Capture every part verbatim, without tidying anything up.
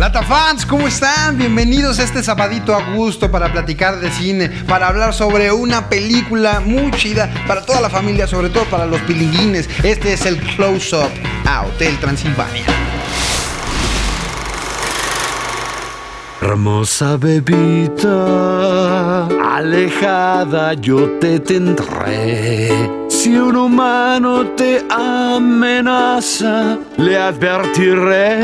Latafans, ¿cómo están? Bienvenidos a este sabadito a gusto para platicar de cine, para hablar sobre una película muy chida para toda la familia, sobre todo para los pilinguines. Este es el Close-Up a Hotel Transilvania. Hermosa bebita, alejada yo te tendré. Si un humano te amenaza, le advertiré.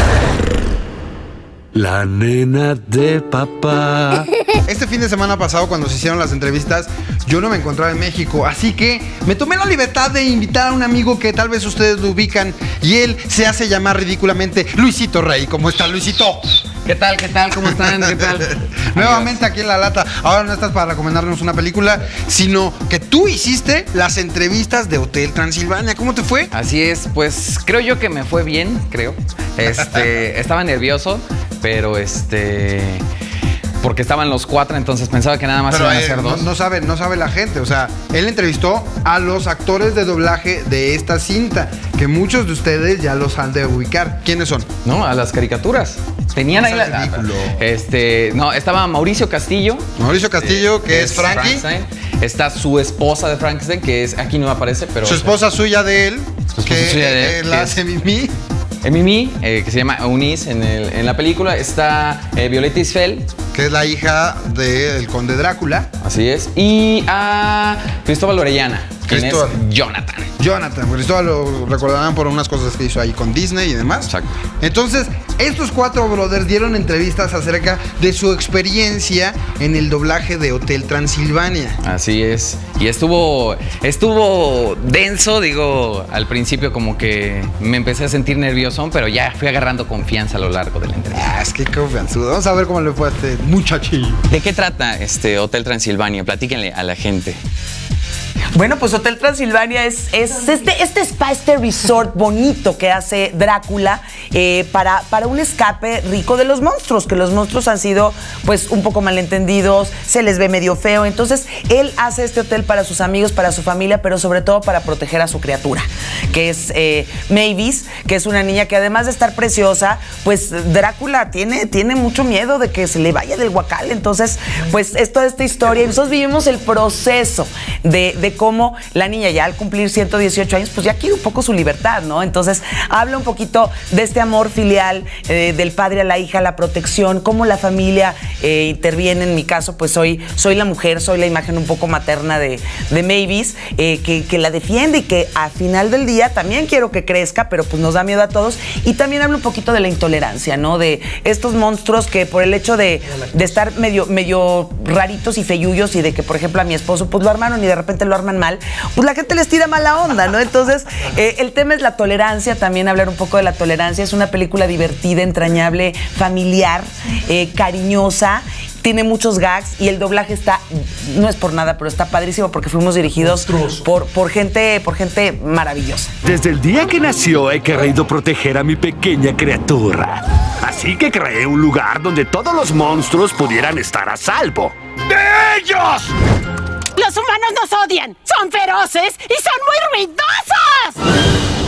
La nena de papá. Este fin de semana pasado, cuando se hicieron las entrevistas, yo no me encontraba en México, así que me tomé la libertad de invitar a un amigo que tal vez ustedes lo ubican, y él se hace llamar ridículamente Luisito Rey. ¿Cómo está, Luisito? ¿Qué tal? ¿Qué tal? ¿Cómo están? ¿Qué tal? Nuevamente aquí en La Lata. Ahora no estás para recomendarnos una película, sino que tú hiciste las entrevistas de Hotel Transilvania. ¿Cómo te fue? Así es, pues creo yo que me fue bien, creo. Este, estaba nervioso, pero este... porque estaban los cuatro, entonces pensaba que nada más Pero, iban a eh, ser no, dos. no sabe, no sabe la gente. O sea, él entrevistó a los actores de doblaje de esta cinta, que muchos de ustedes ya los han de ubicar. ¿Quiénes son? No, a las caricaturas. Tenían ahí la... Ridículo. Este, no, estaba Mauricio Castillo. Mauricio Castillo, eh, que es Frankie. Frankenstein. Está su esposa de Frankenstein, que es... Aquí no me aparece, pero... Su esposa suya de él, Su esposa que suya de él, eh, la que es- hace Mimi. Eh, Mimi, eh, que se llama Eunice en, el- en la película. Está eh, Violeta Isfel, Que es la hija del conde Drácula. así es. Y a Cristóbal Orellana, quien Cristóbal. es Jonathan. Jonathan, Cristóbal lo recordarán por unas cosas que hizo ahí con Disney y demás. Exacto. Entonces, estos cuatro brothers dieron entrevistas acerca de su experiencia en el doblaje de Hotel Transilvania. Así es. Y estuvo, estuvo denso, digo, al principio como que me empecé a sentir nervioso, pero ya fui agarrando confianza a lo largo de la entrevista. Ah, es que confianzudo. Vamos a ver cómo le fue a este muchachillo. ¿De qué trata este Hotel Transilvania? Platíquenle a la gente. Bueno, pues Hotel Transilvania es, es este, este spa, este resort bonito que hace Drácula eh, para, para un escape rico de los monstruos, que los monstruos han sido pues un poco malentendidos, se les ve medio feo. Entonces él hace este hotel para sus amigos, para su familia, pero sobre todo para proteger a su criatura, que es eh, Mavis, que es una niña que además de estar preciosa, pues Drácula tiene, tiene mucho miedo de que se le vaya del guacal. Entonces pues es toda esta historia y nosotros vivimos el proceso de, de cómo la niña ya al cumplir ciento dieciocho años pues ya quiere un poco su libertad, ¿no? Entonces habla un poquito de este amor filial eh, del padre a la hija, la protección, cómo la familia eh, interviene. En mi caso pues soy, soy la mujer, soy la imagen un poco materna de, de Mavis, eh, que, que la defiende y que al final del día también quiero que crezca, pero pues nos da miedo a todos. Y también habla un poquito de la intolerancia, ¿no? De estos monstruos que por el hecho de, de estar medio, medio raritos y feyullos y de que por ejemplo a mi esposo pues lo armaron y de repente lo arman mal, pues la gente les tira mala onda, ¿no? Entonces, eh, el tema es la tolerancia, también hablar un poco de la tolerancia. Es una película divertida, entrañable, familiar, eh, cariñosa, tiene muchos gags y el doblaje está, no es por nada, pero está padrísimo porque fuimos dirigidos por, por, gente, por gente maravillosa. Desde el día que nació he querido proteger a mi pequeña criatura. Así que creé un lugar donde todos los monstruos pudieran estar a salvo. ¡De ellos! ¡Los humanos nos odian! ¡Son feroces y son muy ruidosos!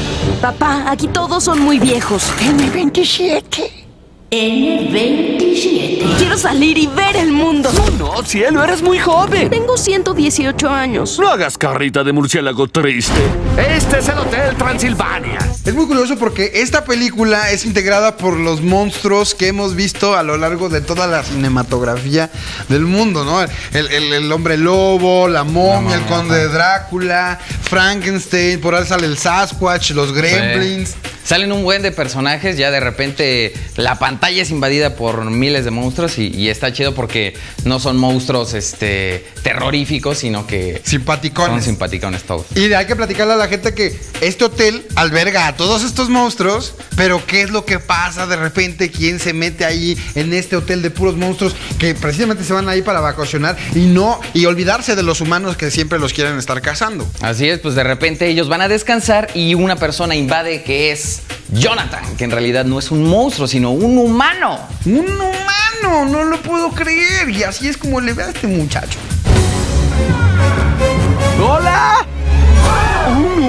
Papá, aquí todos son muy viejos. ene veintisiete. ene veintisiete. Quiero salir y ver el mundo. No, cielo, eres muy joven. Tengo ciento dieciocho años. No hagas carrita de murciélago triste. Este es el Hotel Transilvania. Es muy curioso porque esta película es integrada por los monstruos que hemos visto a lo largo de toda la cinematografía del mundo, ¿no? El, el- el hombre lobo, la momia, el conde de Drácula, Frankenstein, por ahí sale el Sasquatch, los Gremlins. Sí. Salen un buen de personajes, ya de repente la pantalla es invadida por miles de monstruos y, y está chido porque no son monstruos este, terroríficos, sino que Simpaticones. son simpaticones todos. Y hay que platicarle a la gente que este hotel alberga a todos estos monstruos, pero ¿qué es lo que pasa de repente? ¿Quién se mete ahí en este hotel de puros monstruos que precisamente se van ahí para vacacionar y no y olvidarse de los humanos que siempre los quieren estar cazando? Así es, pues de repente ellos van a descansar y una persona invade que es Jonathan, que en realidad no es un monstruo, sino un humano. ¡Un humano! No lo puedo creer. Y así es como le ve a este muchacho. ¡Hola! ¿Un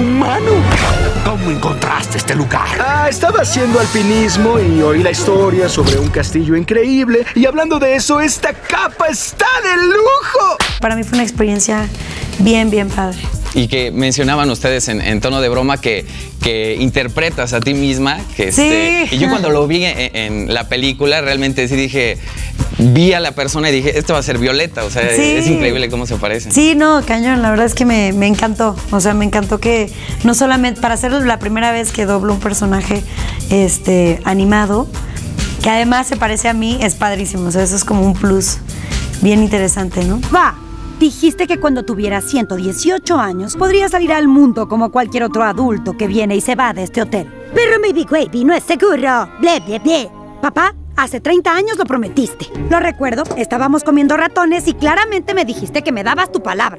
humano. ¿Cómo encontraste este lugar? Ah, estaba haciendo alpinismo y oí la historia sobre un castillo increíble. Y hablando de eso, esta capa está de lujo. Para mí fue una experiencia bien, bien padre. Y que mencionaban ustedes en, en tono de broma que, que interpretas a ti misma. Que este, Sí. Y yo cuando lo vi en, en la película, realmente sí dije, vi a la persona y dije, esto va a ser Violeta. O sea, Sí. es increíble cómo se parecen. Sí, no, cañón, la verdad es que me, me encantó. O sea, me encantó que no solamente para ser la primera vez que doblo un personaje este, animado, que además se parece a mí, es padrísimo. O sea, eso es como un plus bien interesante, ¿no? Va, dijiste que cuando tuvieras ciento dieciocho años podrías salir al mundo como cualquier otro adulto que viene y se va de este hotel. Pero mi Big Baby no es seguro. Ble, ble, ble. Papá, hace treinta años lo prometiste. Lo recuerdo, estábamos comiendo ratones y claramente me dijiste que me dabas tu palabra.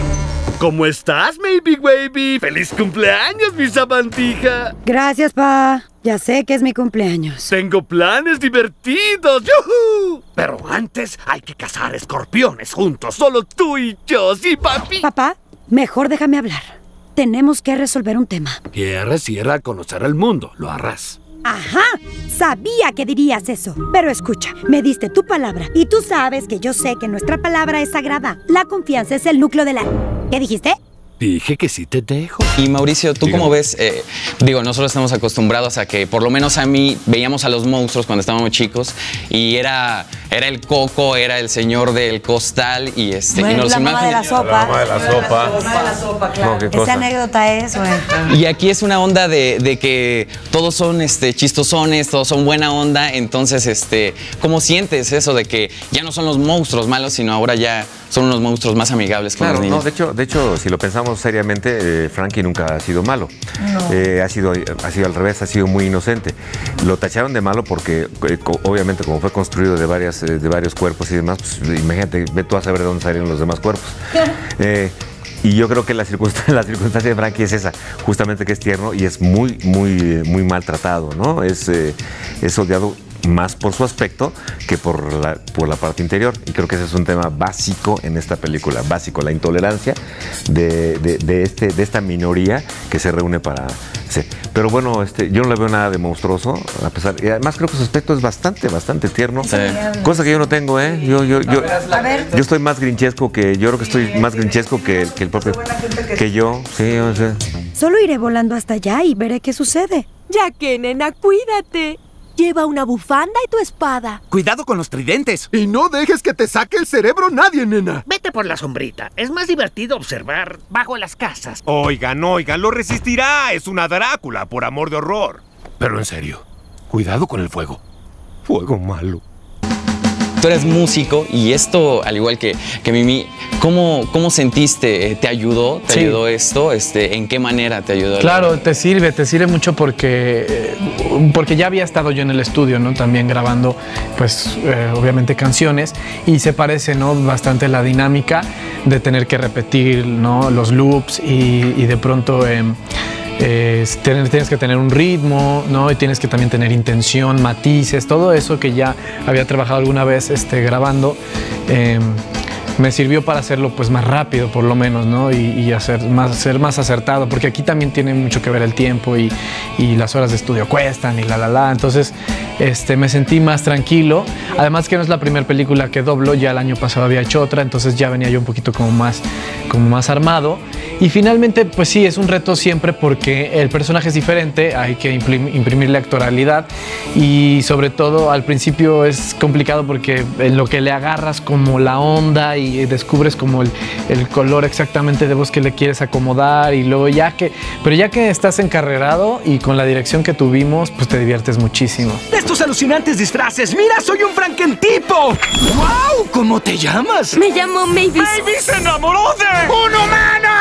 ¿Cómo estás, mi Big Baby? ¡Feliz cumpleaños, mi sabandija! Gracias, pa. Ya sé que es mi cumpleaños. Tengo planes divertidos. ¡Yujú! Pero antes hay que cazar escorpiones juntos. Solo tú y yo, ¿sí, papi? Papá, mejor déjame hablar. Tenemos que resolver un tema. Quieres ir a conocer el mundo, lo harás. ¡Ajá! Sabía que dirías eso. Pero escucha, me diste tu palabra y tú sabes que yo sé que nuestra palabra es sagrada. La confianza es el núcleo de la... ¿Qué dijiste? Dije que sí te dejo. Y Mauricio, ¿tú Dígame. cómo ves? Eh, digo, nosotros estamos acostumbrados a que, por lo menos a mí, veíamos a los monstruos cuando estábamos chicos y era, era el Coco, era el señor del costal y este... Bueno, y nos la mamá de la sopa. La mamá de la sopa. La mamá de la sopa, claro. No, qué Esa cosa. anécdota es, güey. Y aquí es una onda de, de que todos son este, chistosones, todos son buena onda, entonces, este, ¿cómo sientes eso de que ya no son los monstruos malos, sino ahora ya son unos monstruos más amigables con Claro, los no, niños? de hecho, de hecho, si lo pensamos seriamente, eh, Frankie nunca ha sido malo. No. Eh, ha sido, ha sido al revés, ha sido muy inocente. Lo tacharon de malo porque, eh, co- obviamente, como fue construido de varias, eh, de varios cuerpos y demás, pues imagínate, ve tú a saber de dónde salieron los demás cuerpos. Eh, y yo creo que la circunstancia, la circunstancia de Frankie es esa, justamente que es tierno y es muy, muy, eh, muy maltratado, ¿no? Es, eh, es odiado más por su aspecto que por la, por la parte interior. Y creo que ese es un tema básico en esta película, básico, la intolerancia de, de, de este, de esta minoría que se reúne para... Sí. Pero bueno, este, yo no le veo nada de monstruoso, a pesar... Y además creo que su aspecto es bastante, bastante tierno. Sí. Cosa que yo no tengo, ¿eh? Yo, yo, yo, A ver. yo estoy más grinchesco que... Yo creo que estoy más grinchesco que, que el propio... Que yo, sí, o sea... Solo iré volando hasta allá y veré qué sucede. Ya que, nena, cuídate. Lleva una bufanda y tu espada. Cuidado con los tridentes. Y no dejes que te saque el cerebro nadie, nena. Vete por la sombrita. Es más divertido observar bajo las casas. Oigan, oigan, lo resistirá. Es una Drácula, por amor de horror. Pero en serio, cuidado con el fuego. Fuego malo. Tú eres músico y esto, al igual que, que Mimi, ¿cómo, cómo sentiste? ¿Te ayudó? ¿Te Sí. ayudó esto? Este, ¿En qué manera te ayudó? Claro, te sirve, te sirve mucho porque, eh, porque ya había estado yo en el estudio, ¿no? También grabando, pues, eh, obviamente canciones y se parece, ¿no? Bastante la dinámica de tener que repetir, ¿no? Los loops y, y de pronto... Eh, Eh, tener- tienes que tener un ritmo, ¿no? Y tienes que también tener intención, matices, todo eso que ya había trabajado alguna vez este, grabando, eh, me sirvió para hacerlo pues más rápido por lo menos, ¿no? Y, y hacer más, ser más acertado, porque aquí también tiene mucho que ver el tiempo y, y las horas de estudio cuestan y la la la, entonces este, me sentí más tranquilo, además que no es la primera película que doblo, ya el año pasado había hecho otra, entonces ya venía yo un poquito como más, como más armado. Y finalmente, pues sí, es un reto siempre porque el personaje es diferente, hay que imprim- imprimirle actoralidad y sobre todo al principio es complicado porque en lo que le agarras como la onda y descubres como el, el color exactamente de voz que le quieres acomodar y luego ya que, pero ya que estás encarrerado y con la dirección que tuvimos, pues te diviertes muchísimo. ¡Estos alucinantes disfraces! ¡Mira, soy un Frankentipo! ¡Wow! ¿Cómo te llamas? Me llamo Mavis. ¡Mavis se enamoró de un humano!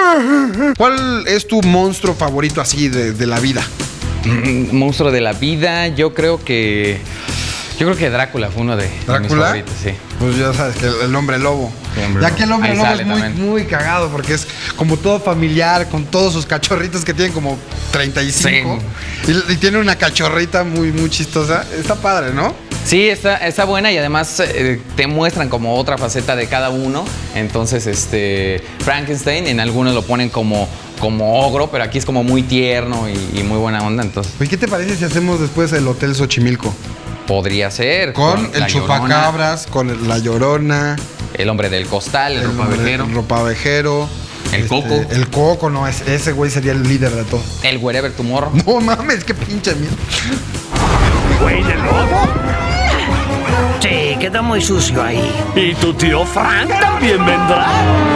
¿Cuál es tu monstruo favorito así de, de la vida? Mm, Monstruo de la vida, yo creo que... Yo creo que Drácula fue uno de, de mis ¿Drácula? favoritos, sí. Pues ya sabes que el, el hombre lobo. Sí, hombre ya lobo. que el hombre Ahí lobo sale es muy, también. muy cagado porque es como todo familiar, con todos sus cachorritos que tienen como treinta y cinco. Y, y tiene una cachorrita muy, muy chistosa. Está padre, ¿no? Sí, está, está buena y además eh, te muestran como otra faceta de cada uno. Entonces, este Frankenstein en algunos lo ponen como como ogro, pero aquí es como muy tierno y, y muy buena onda, entonces. ¿Y qué te parece si hacemos después el Hotel Xochimilco? Podría ser. Con, con el chupacabras, con el, la Llorona. El hombre del costal, el, el ropavejero. El ropavejero. El este, coco. El coco, no, ese, ese güey sería el líder de todo. El wherever tomorrow. No mames, qué pinche miedo. ¿Güey del lobo? Sí, quedó muy sucio ahí. ¿Y tu tío Frank también vendrá?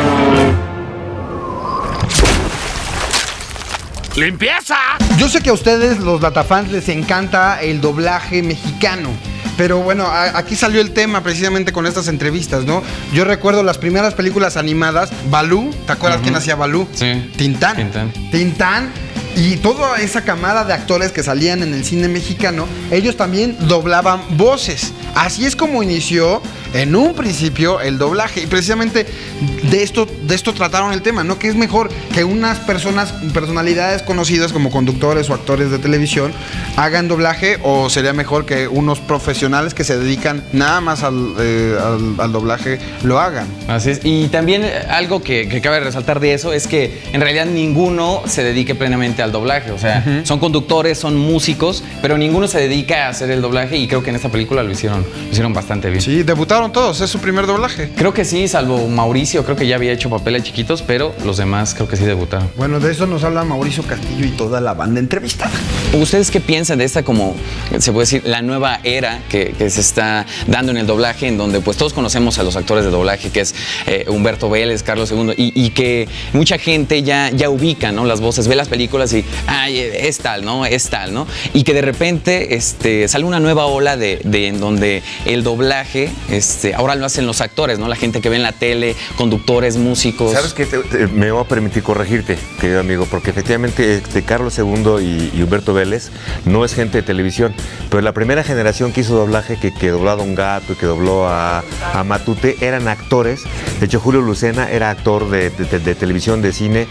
¡Limpieza! Yo sé que a ustedes, los datafans, les encanta el doblaje mexicano. Pero bueno, a, aquí salió el tema precisamente con estas entrevistas, ¿no? Yo recuerdo las primeras películas animadas, Balú, ¿te acuerdas uh-huh. quién hacía Balú? Sí. Tintán. Tintán. Tintán. Y toda esa camada de actores que salían en el cine mexicano, ellos también doblaban voces. Así es como inició en un principio el doblaje. Y precisamente de esto, de esto trataron el tema, ¿no? Que es mejor que unas personas, personalidades conocidas como conductores o actores de televisión hagan doblaje, o sería mejor que unos profesionales que se dedican nada más al, eh, al, al doblaje lo hagan. Así es. Y también algo que, que cabe resaltar de eso es que en realidad ninguno se dedique plenamente al doblaje. O sea, uh-huh. son conductores, son músicos, pero ninguno se dedica a hacer el doblaje, y creo que en esta película lo hicieron, lo hicieron bastante bien. Sí, debutaron todos, es su primer doblaje. Creo que sí, salvo Mauricio, creo que ya había hecho papeles chiquitos, pero los demás creo que sí debutaron. Bueno, de eso nos habla Mauricio Castillo y toda la banda entrevistada. ¿Ustedes qué piensan de esta, como se puede decir, la nueva era que, que se está dando en el doblaje, en donde pues todos conocemos a los actores de doblaje, que es eh, Humberto Vélez, Carlos segundo, y, y que mucha gente ya, ya ubica, ¿no?, las voces, ve las películas y, ay, es tal, ¿no?, es tal, ¿no? Y que de repente este, sale una nueva ola de, de en donde el doblaje, este, ahora lo hacen los actores, ¿no?, la gente que ve en la tele, conductores, músicos. ¿Sabes qué? Te, te, me voy a permitir corregirte, querido amigo, porque efectivamente este, Carlos segundo y, y Humberto Vélez no es gente de televisión, pero la primera generación que hizo doblaje, que, que dobló a Don Gato y que dobló a, a Matute, eran actores. De hecho, Julio Lucena era actor de, de, de, de televisión, de cine.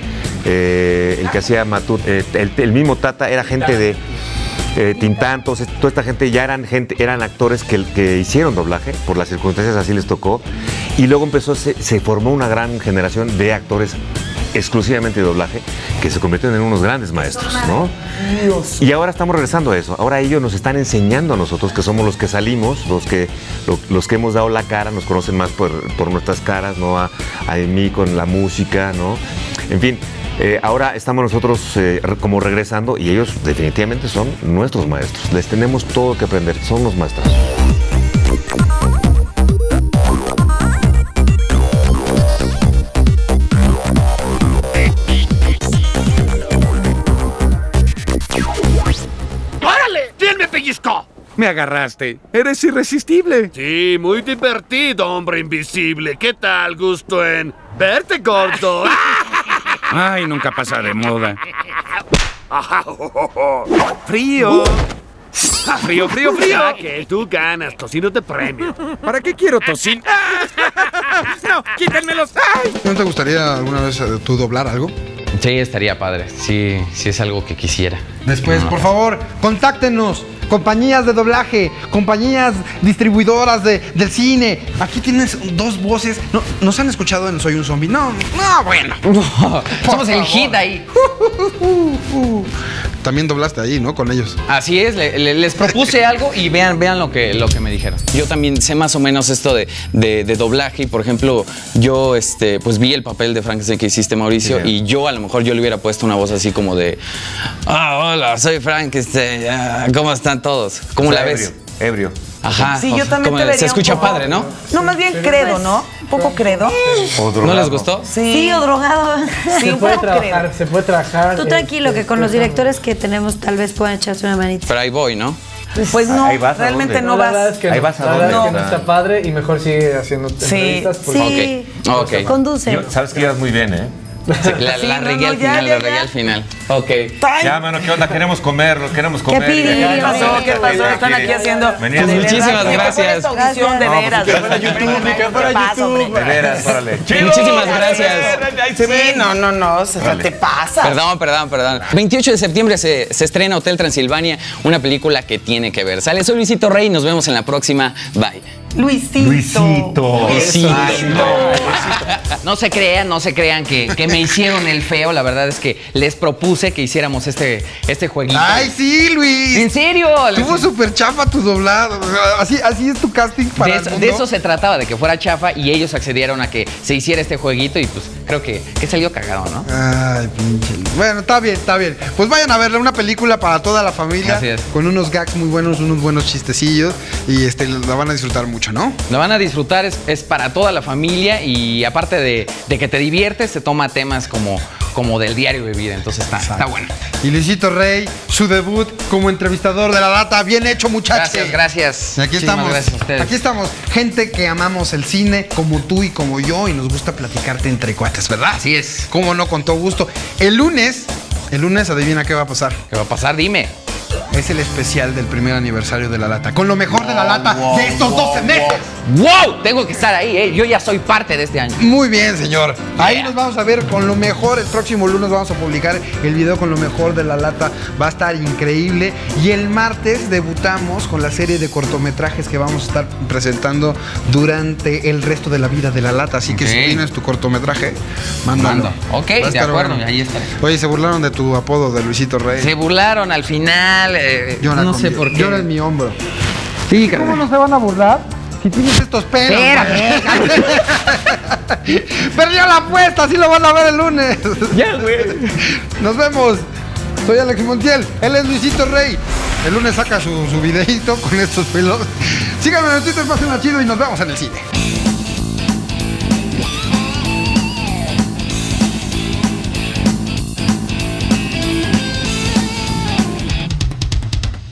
Eh, el que hacía Matute, eh, el, el mismo Tata era gente de eh, Tintán, toda esta gente ya eran gente, eran actores que, que hicieron doblaje, por las circunstancias así les tocó. Y luego empezó, se, se formó una gran generación de actores exclusivamente de doblaje, que se convirtieron en unos grandes maestros, ¿no? Dios. Y ahora estamos regresando a eso. Ahora ellos nos están enseñando a nosotros, que somos los que salimos, los que, lo, los que hemos dado la cara, nos conocen más por, por nuestras caras, ¿no? A, a mí con la música, ¿no? En fin, eh, ahora estamos nosotros eh, como regresando, y ellos definitivamente son nuestros maestros. Les tenemos todo que aprender, son los maestros. Me agarraste. Eres irresistible. Sí, muy divertido, hombre invisible. ¿Qué tal gusto en verte, gordo? Ay, nunca pasa de moda. Frío. Frío, frío, frío. Que tú ganas, tocino de premio. ¿Para qué quiero tocino? No, quítenmelos. Ay. ¿No te gustaría alguna vez tú doblar algo? Sí, estaría padre. Sí, sí es algo que quisiera. Después, no. Por favor, contáctenos. Compañías de doblaje, compañías distribuidoras de, del cine. Aquí tienes dos voces. ¿No, ¿Nos han escuchado en Soy un Zombie? No, no, bueno. No, somos el hit ahí. Uh, uh, uh. También doblaste ahí, ¿no? Con ellos. Así es, le, le, les propuse algo y vean, vean lo que, lo que me dijeron. Yo también sé más o menos esto de, de, de doblaje. Y por ejemplo, yo este, pues vi el papel de Frankenstein que hiciste, Mauricio, sí, y yo a lo mejor yo le hubiera puesto una voz así como de: ah, hola, soy Frankenstein, ¿cómo están todos? ¿Cómo o sea, la ves? Ebrio. ebrio. Ajá. Sí, yo también te vería se escucha un poco, padre, ¿no? No, más bien credo, ¿no? Un poco credo. ¿No les gustó? Sí, sí, o drogado. Sí, se un puede poco trabajar, credo. se puede trabajar. Tú tranquilo, que con los directores que tenemos tal vez puedan echarse una manita. Pero ahí voy, ¿no? Pues no, ahí vas, realmente no la vas. verdad es que ahí no. vas a la dónde. verdad es que No. no está padre y mejor sigue haciendo Sí. entrevistas. Porque... Sí, Ok. conduce. Yo, sabes que ibas muy bien, ¿eh? Sí, la, Sí, la no, regué no, al ya, final, ya, la regué ya. al final. Ok. Ya, mano, ¿qué onda? Queremos comer, queremos comer. ¿Qué, ¿Qué pasó? ¿Qué pasó? Están aquí haciendo... Pues muchísimas gracias. Audición de veras. Ni que fuera YouTube, ni que fuera YouTube. De veras, órale. Muchísimas gracias. Ahí se ve. No, no, no, se te pasa. Perdón, perdón, perdón. veintiocho de septiembre se, se estrena Hotel Transilvania, una película que tiene que ver. Sale, soy Luisito Rey, nos vemos en la próxima. Bye. Luisito. Luisito. Luisito. No se crean, no se crean que, que me hicieron el feo. La verdad es que les propuse que hiciéramos este, este jueguito. ¡Ay, sí, Luis! ¿En serio? Estuvo súper chafa tu doblado. Así, así es tu casting para de el eso, mundo. de eso se trataba, de que fuera chafa y ellos accedieron a que se hiciera este jueguito y pues creo que, que salió cagado, ¿no? Ay, pinche. Bueno, está bien, está bien. Pues vayan a verla, una película para toda la familia. Así es. Con unos gags muy buenos, unos buenos chistecillos. Y este, la van a disfrutar mucho, ¿no? Lo van a disfrutar, es, es para toda la familia y aparte de, de que te diviertes, se toma temas como, como del diario de vida, entonces está, está bueno. Y Luisito Rey, su debut como entrevistador de La Lata, bien hecho, muchachos. Gracias, gracias. Y aquí Muchísimas estamos, gracias a ustedes. aquí estamos, gente que amamos el cine, como tú y como yo, y nos gusta platicarte entre cuates, ¿verdad? Así es. Cómo no, con todo gusto. El lunes, el lunes, adivina qué va a pasar. ¿Qué va a pasar? Dime. Es el especial del primer aniversario de La Lata, con lo mejor de La Lata wow, de estos wow, doce meses. ¡Wow! Tengo que estar ahí, ¿eh? Yo ya soy parte de este año. Muy bien, señor. Yeah. Ahí nos vamos a ver con lo mejor. El próximo lunes vamos a publicar el video con lo mejor de La Lata. Va a estar increíble. Y el martes debutamos con la serie de cortometrajes que vamos a estar presentando durante el resto de la vida de La Lata. Así que Okay. si tienes tu cortometraje, mándalo. Mando. Ok, Va a de estar acuerdo, bueno. ahí estaré. Oye, se burlaron de tu apodo de Luisito Rey. Se burlaron al final. Eh, Llora no con sé mi- por qué. Llora en mi hombro. Sí, ¿Cómo no se van a burlar si tienes estos pelos? Espérame. Perdió la apuesta, así lo van a ver el lunes. Ya, güey. Nos vemos. Soy Alex Montiel, él es Luisito Rey. El lunes saca su, su videito con estos pelos. Síganme en el Twitter, pasen chido y nos vemos en el cine.